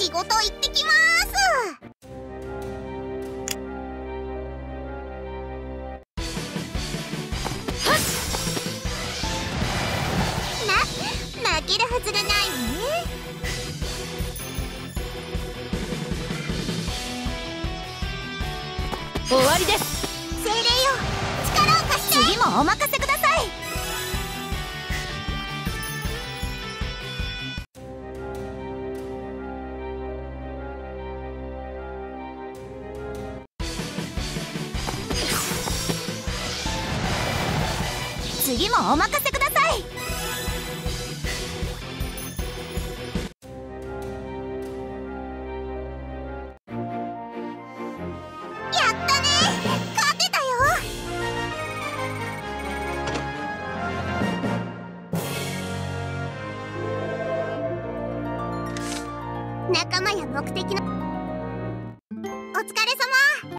仕事行ってきまーす。負けるはずがないわね。 終わりです。 精霊よ、力を貸して。 次もお任せください。次もお任せください。 やったね、勝てたよ。仲間や目的のお疲れ様。